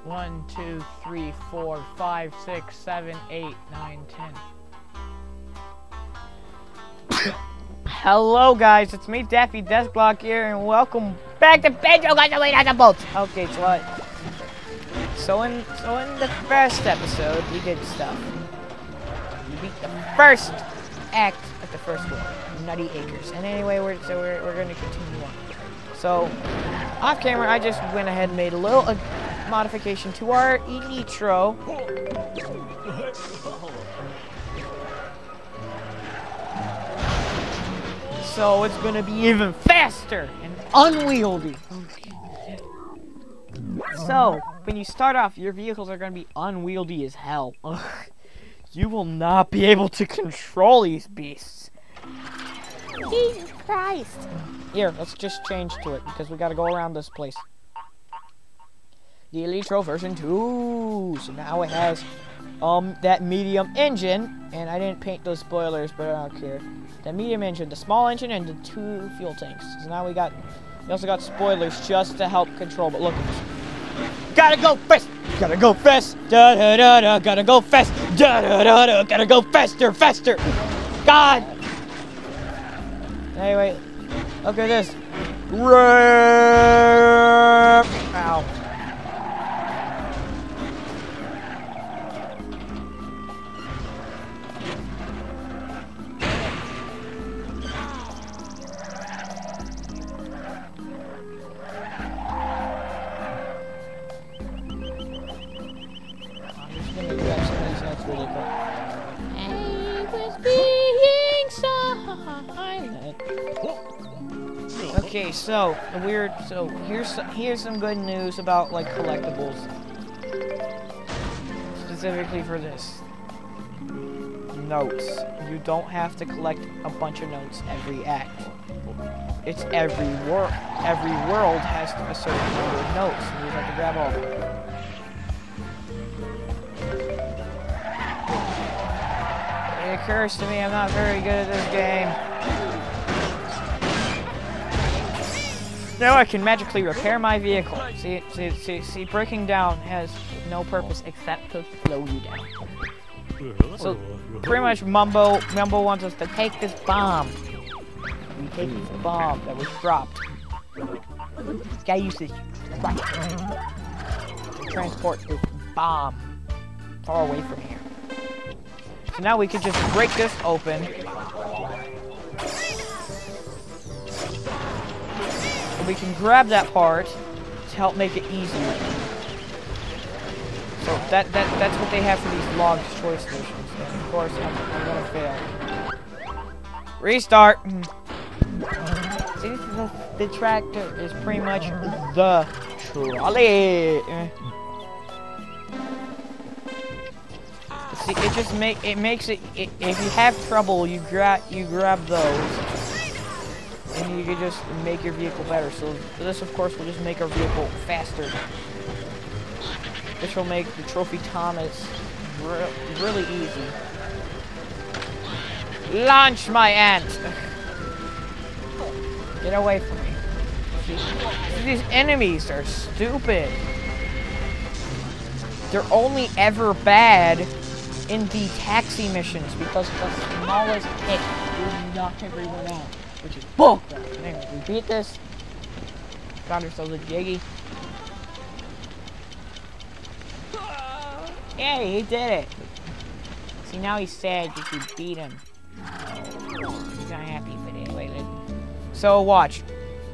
1, 2, 3, 4, 5, 6, 7, 8, 9, 10. Hello guys, it's me, Daffy Deskblock here, and welcome back to Banjo Kazooie Nuts and Bolts. Okay, so in the first episode, we did stuff. We beat the first act of the first world, Nutty Acres. And anyway, we're gonna continue on. So, off camera, I just went ahead and made a little modification to our Electro. So it's gonna be even faster and unwieldy. So, when you start off, your vehicles are gonna be unwieldy as hell. You will not be able to control these beasts. Jesus Christ. Here, let's just change to it, because we gotta go around this place. The Electro version 2. So now it has, that medium engine, and I didn't paint those spoilers, but I don't care. The medium engine, the small engine, and the 2 fuel tanks. So now we also got spoilers just to help control, but look at this. Gotta go fast! Gotta go fast! Da da da da! Gotta go fast! Da da da da! Gotta go faster! Faster! God! Anyway, look at this. Ow. Okay, so here's some good news about like collectibles. Specifically for this. Notes. You don't have to collect a bunch of notes every act. It's every world has a certain number of notes, and you have to grab all of them. It occurs to me I'm not very good at this game. Now I can magically repair my vehicle. See, breaking down has no purpose except to slow you down. So, pretty much Mumbo wants us to take this bomb. We take this bomb that was dropped. This guy used this tractor to transport this bomb far away from here. So now we can just break this open. And we can grab that part to help make it easier. So that's what they have for these log choice missions. And of course, I'm gonna fail. Restart. See, the tractor is pretty much the trolley. See, it makes it. If you have trouble, you grab those. And you can just make your vehicle better. So this, of course, will just make our vehicle faster. Which will make the Trophy Thomas really easy. Launch my ant! Get away from me. These enemies are stupid. They're only ever bad in the taxi missions because the smallest hit will knock everyone out. Which is bull. Anyway, we beat this. Got ourselves a Jiggy. Yay, he did it. See, now he's sad because we beat him. He's not happy for that. Wait. So, watch.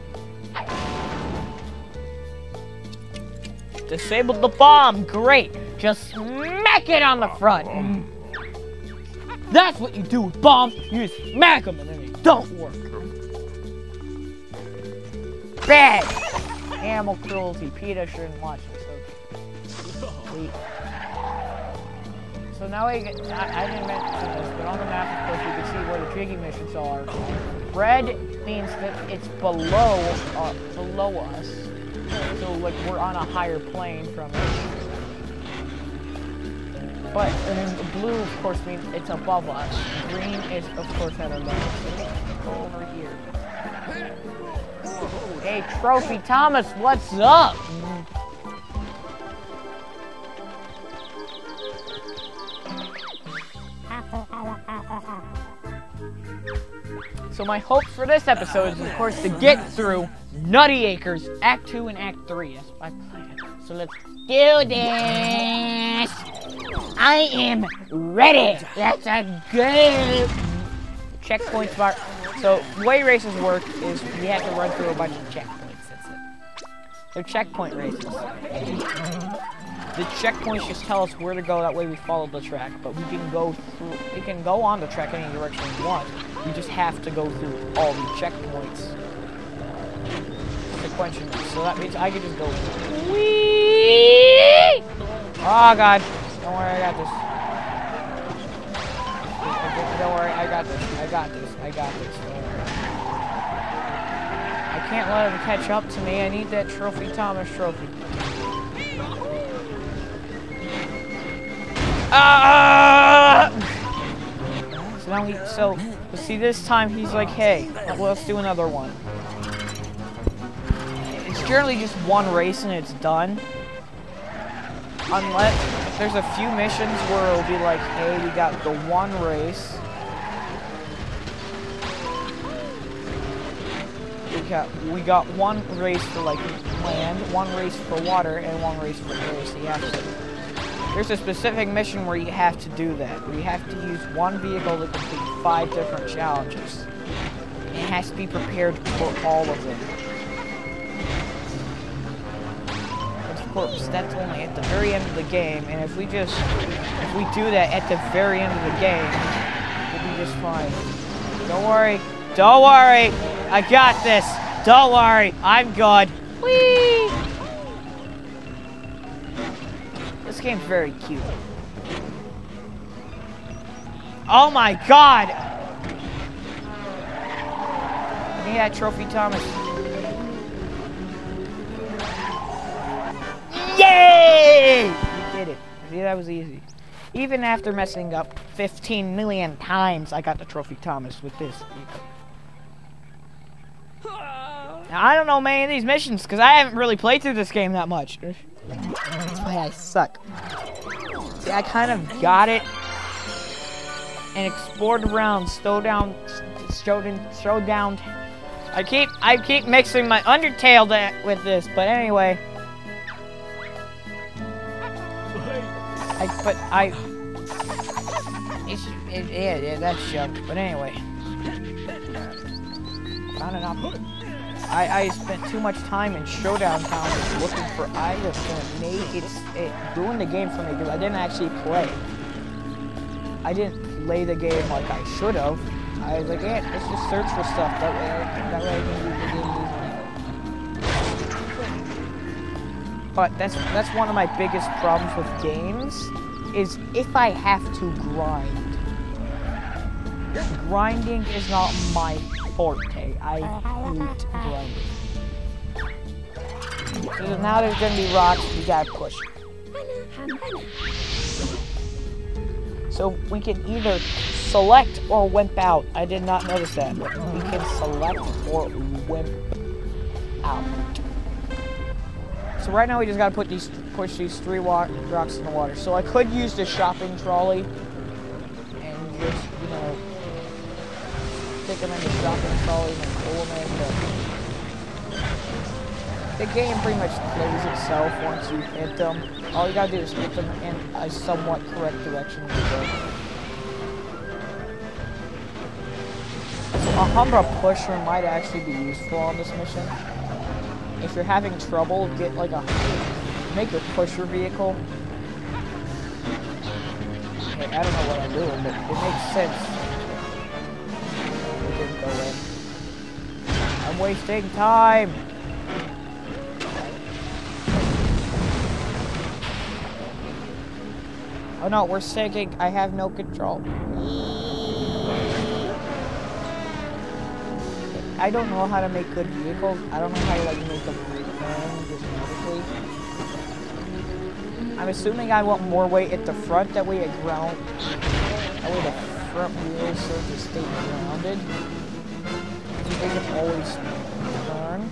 Disabled the bomb. Great. Just smack it on the front. That's what you do with bombs. You just smack them and then they don't work. Bad! Animal cruelty. PETA shouldn't watch this. Okay. So now I didn't mention this, but on the map, of course, you can see where the Jiggy missions are. Red means that it's below us. So, like, we're on a higher plane from it. But blue, of course, means it's above us. Green is, of course, at our level. So let's go over here. Hey, Trophy Thomas, what's up? So my hope for this episode is, of course, to get through Nutty Acres, Act 2 and Act 3. That's my plan. So let's do this. I am ready. That's a good checkpoint spot. So the way races work is we have to run through a bunch of checkpoints. That's it. They're checkpoint races. The checkpoints just tell us where to go. That way we follow the track. But we can go through. We can go on the track any direction we want. We just have to go through all the checkpoints sequentially. So that means I can just go. Whee! Oh God! Don't worry, I got this. Don't worry, I got this. I got this. I got this. Don't worry. I can't let him catch up to me. I need that Trophy Thomas trophy. So now but see, this time he's like, hey, let's do another one. It's generally just one race and it's done. Unless there's a few missions where it'll be like, hey, we got the one race. We got one race for like land, one race for water, and one race for air. So you have to. There's a specific mission where you have to do that. Where you have to use one vehicle to complete 5 different challenges. And it has to be prepared for all of them. Of course, that's only at the very end of the game. And if we do that at the very end of the game, we'll be just fine. Don't worry. Don't worry. I got this. Don't worry. I'm good. Whee! This game's very cute. Oh my God! Yeah, Trophy Thomas. Yay! You did it. See, that was easy. Even after messing up 15 million times, I got the Trophy Thomas with this. Now, I don't know many of these missions, because I haven't really played through this game that much. That's why I suck. See, I kind of got it and explored around, slowed down. I keep mixing my Undertale with this, but anyway. Yeah, that's shoved. But anyway. I spent too much time in Showdown Town just looking for items and it ruined the game for me because I didn't actually play. I didn't play the game like I should have. I was like, yeah, let's just search for stuff. That way I can do the game. But that's one of my biggest problems with games is if I have to grind. Grinding is not my forte. I hate grinding. So now there's gonna be rocks, we gotta push. So we can either select or wimp out. I did not notice that, but we can select or wimp out. So right now we just gotta push these 3 rocks in the water. So I could use the shopping trolley and just, you know, stick them in the shopping trolley and pull them in. The game pretty much plays itself once you hit them. All you gotta do is hit them in a somewhat correct direction to go. So a Humbra pusher might actually be useful on this mission. If you're having trouble, make a pusher vehicle. Okay, I don't know what I'm doing, but it makes sense. It didn't go in. I'm wasting time. Oh no, we're sinking. I have no control. I don't know how to make good vehicles. I don't know how to make them turn just vertically. I'm assuming I want more weight at the front. That way the front wheels sort of stay grounded. So they can always turn.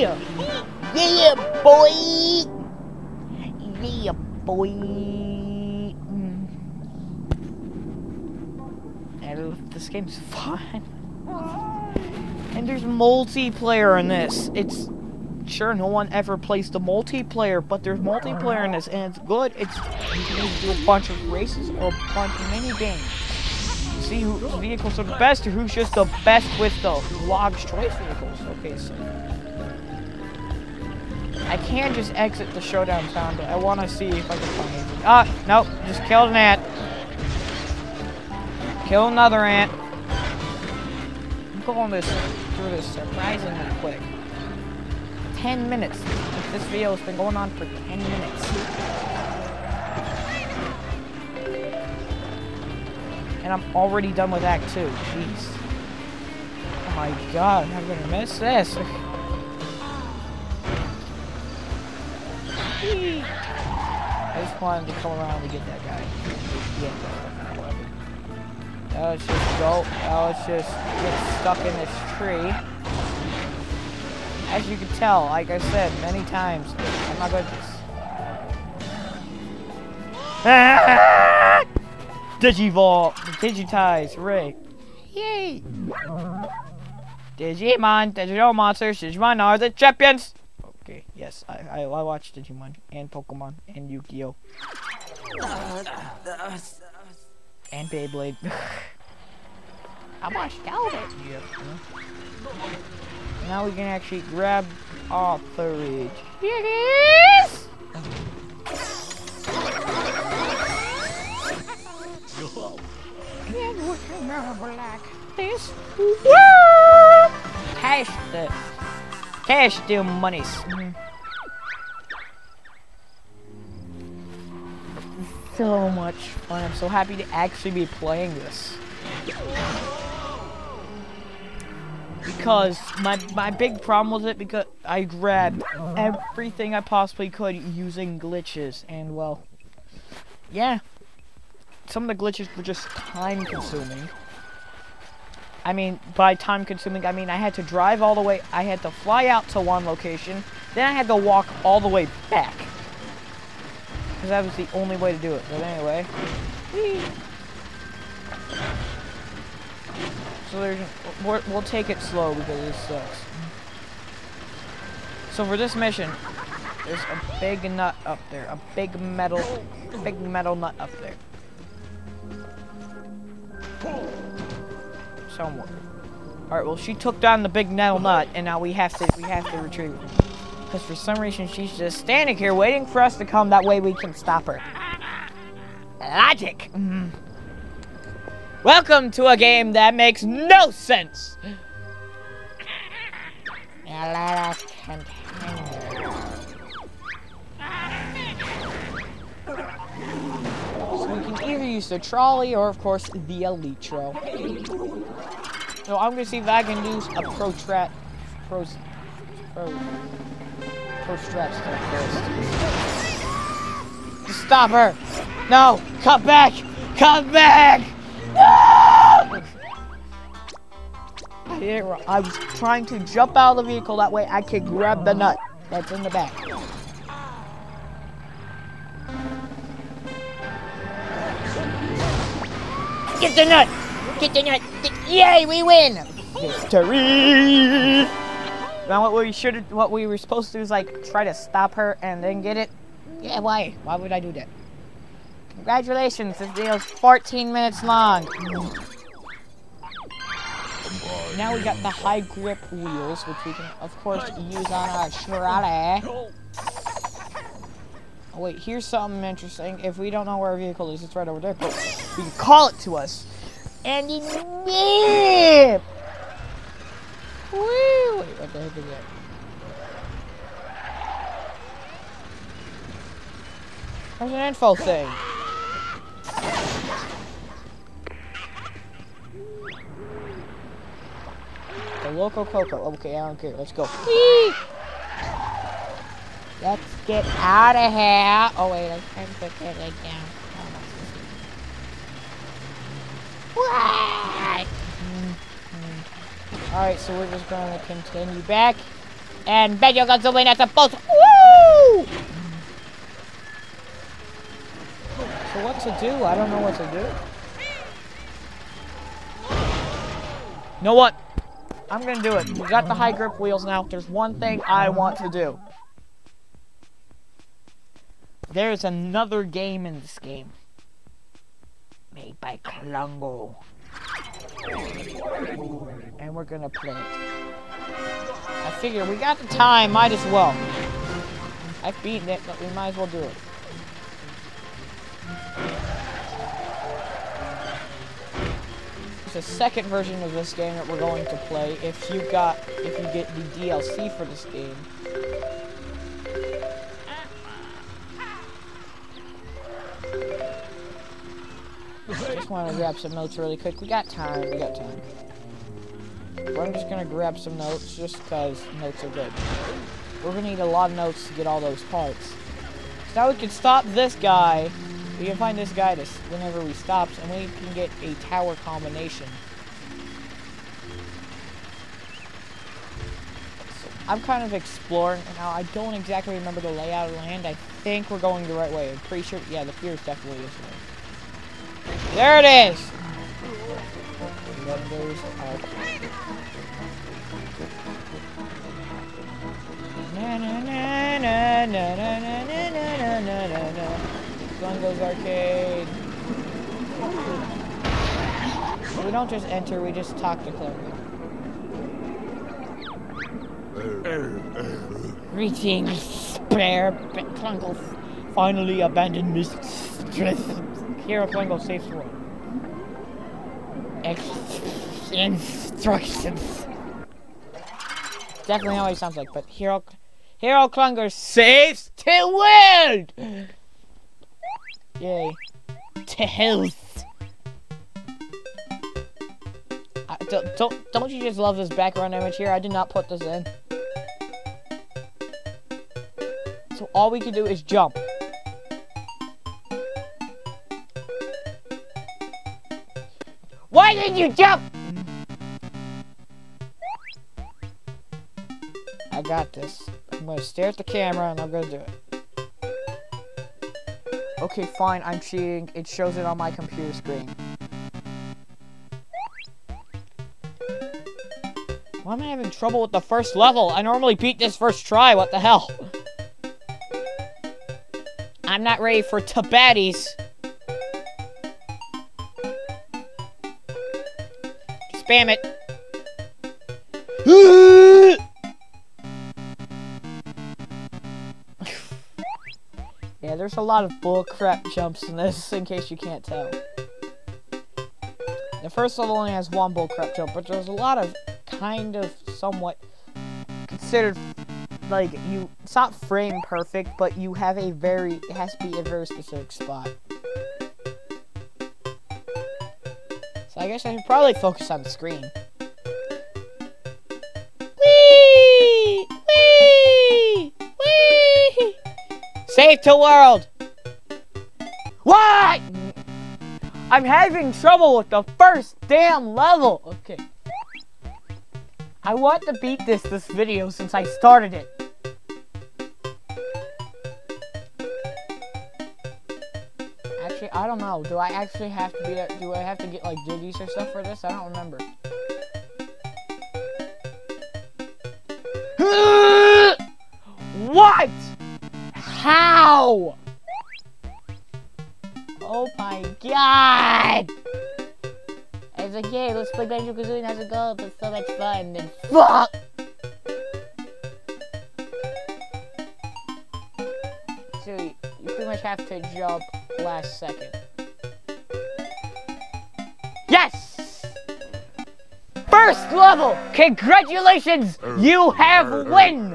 Yeah. Yeah, boy. Yeah, boy. And this game's fun. And there's multiplayer in this. It's sure no one ever plays the multiplayer, but there's multiplayer in this, and it's good. It's you can either do a bunch of races or a bunch of mini games. See whose vehicles are the best, or who's just the best with the Log's Choice vehicles. Okay, so I can just exit the showdown town, but I want to see if I can find anything. Ah, nope, just killed an ant. Kill another ant. I'm going through this surprisingly quick. 10 minutes. This video has been going on for 10 minutes. And I'm already done with Act 2. Jeez. Oh my god, I'm gonna miss this. I just wanted to come around to get that guy. Yeah. Now let's just go. Now let's just get stuck in this tree. As you can tell, like I said many times, I'm not good at this. Digivolve, digitize, Ray. Yay! Digimon, digital monsters, Digimon are the champions! Okay, yes, I watch Digimon, and Pokemon, and Yu-Gi-Oh! And Beyblade. I watched all of it. Yeah. Now we can actually grab authorage. Yes! And we can never like this. Woo! Cash the monies. So much fun. I'm so happy to actually be playing this. Because my big problem with it, because I grabbed everything I possibly could using glitches, and well, yeah, some of the glitches were just time consuming. I mean, by time consuming, I mean I had to drive all the way, I had to fly out to one location, then I had to walk all the way back. Because that was the only way to do it. But anyway. Whee! So we'll take it slow because this sucks. So for this mission, there's a big nut up there. A big metal nut up there. Somewhere. Alright, well she took down the big metal nut and now we have to retrieve it. Because for some reason she's just standing here waiting for us to come, that way we can stop her. Logic! Welcome to a game that makes no sense! Now let us continue. So we can either use the trolley or, of course, the Elytro. So I'm gonna see if I can use a pro strat stuff first. Just stop her! No! Come back! Come back! No! I was trying to jump out of the vehicle, that way I could grab the nut that's in the back. Get the nut! Get the nut! Yay, we win! Victory! Now what we were supposed to do is like try to stop her and then get it. Yeah, why? Why would I do that? Congratulations, this video's 14 minutes long. Now we got the high grip wheels, which we can of course use on our trolley. Oh wait, here's something interesting. If we don't know where our vehicle is, it's right over there, but we can call it to us. And then whip! Woo! Wait, what the heck is that? There's an info thing. The Loco Coco. Okay, I don't care. Let's go. Whee! Let's get out of here. Oh wait, I can put that leg down. Alright, so we're just going to continue back. And Benjo got to win at the both. Woo! So what to do? I don't know what to do. You know what? I'm gonna do it. We got the high grip wheels now. There's one thing I want to do. There's another game in this game. Made by Klungo. And we're gonna play it. I figure we got the time, might as well. I've beaten it, but we might as well do it. There's a second version of this game that we're going to play if you get the DLC for this game. I just want to grab some notes really quick. We got time. But I'm just gonna grab some notes just because notes are good. We're gonna need a lot of notes to get all those parts. So now we can stop this guy. We can find this guy whenever we stops, and we can get a tower combination. So I'm kind of exploring now. I don't exactly remember the layout of the land. I think we're going the right way. I'm pretty sure. Yeah, the pier is definitely this way. There it is. Na na na na na na na na na na na. Klungo's Arcade. We don't just enter, we just talk to Klungo. Greetings, spare Klungo finally abandoned mistress. Hero Klungo saves the world. Instructions. Definitely how he sounds like, but Hero Klungo saves the world! Yay. To health. Don't you just love this background image here? I did not put this in. So all we can do is jump. Why did you jump? I got this. I'm gonna stare at the camera and I'm gonna do it. Okay, fine, I'm cheating. It shows it on my computer screen. Why am I having trouble with the first level? I normally beat this first try, what the hell? I'm not ready for Tabatis. Spam it. Yeah, there's a lot of bullcrap jumps in this, in case you can't tell. The first level only has one bullcrap jump, but there's a lot of kind of somewhat considered, like, it's not frame perfect, but you have it has to be a very specific spot. So I guess I should probably focus on the screen. Whee! Whee! Whee! Save the world! What? I'm having trouble with the first damn level! Okay. I want to beat this video since I started it. Actually, I don't know. Do I actually have to do I have to get like diggies or stuff for this? I don't remember. What? How? Oh my god! I was like, yeah, let's play Banjo-Kazooie as a goal, but so much fun, and then fuck! So, you pretty much have to jump last second. Yes! First level! Congratulations! You have win!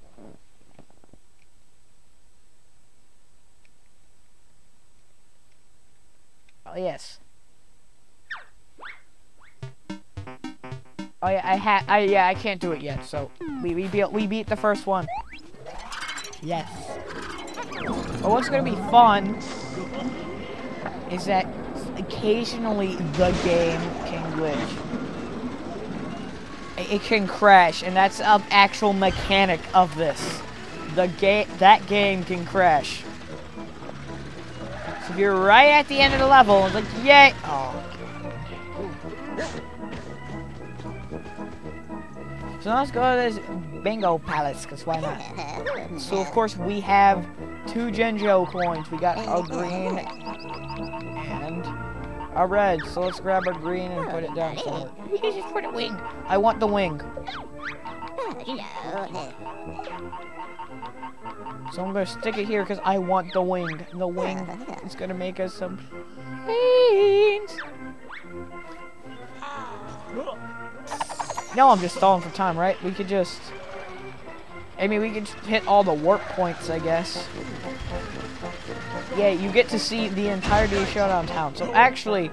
Oh, yes. Oh yeah, I can't do it yet. So we beat the first one. Yes. But what's gonna be fun is that occasionally the game can glitch. it can crash, and that's an actual mechanic of this. That game can crash. So if you're right at the end of the level, it's like, yay! Oh. So now let's go to this bingo palace, because why not? So of course we have 2 Genjo coins. We got a green and a red. So let's grab a green and put it down somewhere. We can just put a wing. I want the wing. So I'm gonna stick it here because I want the wing. The wing is gonna make us some beans. No, I'm just stalling for time, right? We could just... I mean, we could just hit all the warp points, I guess. Yeah, you get to see the entirety of Showdown Town. So actually,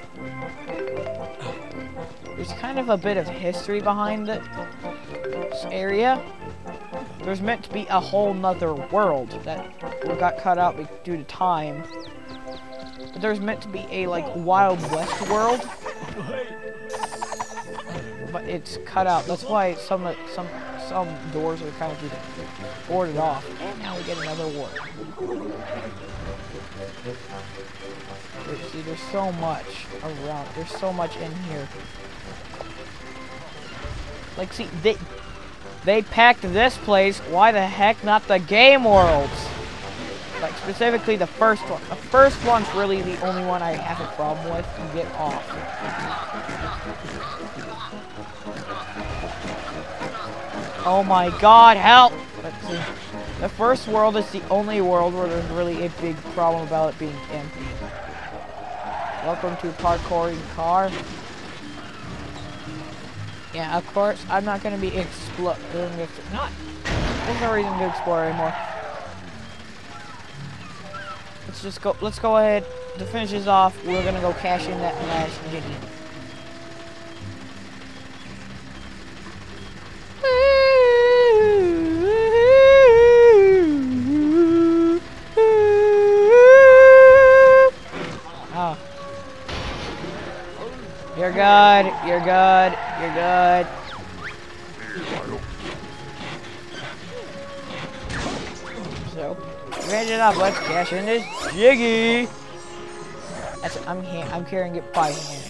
there's kind of a bit of history behind this area. There's meant to be a whole nother world that got cut out due to time. But there's meant to be a, like, Wild West world. But it's cut out. That's why some doors are kind of just boarded off. And now we get another warp. See, there's so much around. There's so much in here. Like, see, they packed this place. Why the heck not the game worlds? Like, specifically the first one. The first one's really the only one I have a problem with. Get off. Oh my god, help! Let's see. The first world is the only world where there's really a big problem about it being empty. Welcome to parkouring car. Yeah, of course, I'm not gonna be exploring this. There's no reason to explore anymore. Let's go ahead to finish this off. We're gonna go cash in that last Jiggy. Oh. You're good, you're good, you're good. So, finish it up. Let's cash in this Jiggy. I'm carrying it by hand.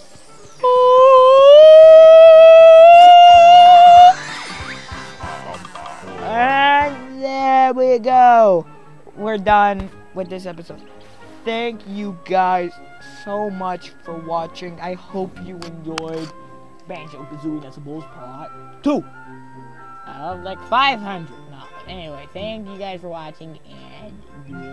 And there we go. We're done with this episode. Thank you guys so much for watching. I hope you enjoyed Banjo-Kazooie Decibels Part 2 of like 500. No, but anyway, thank you guys for watching and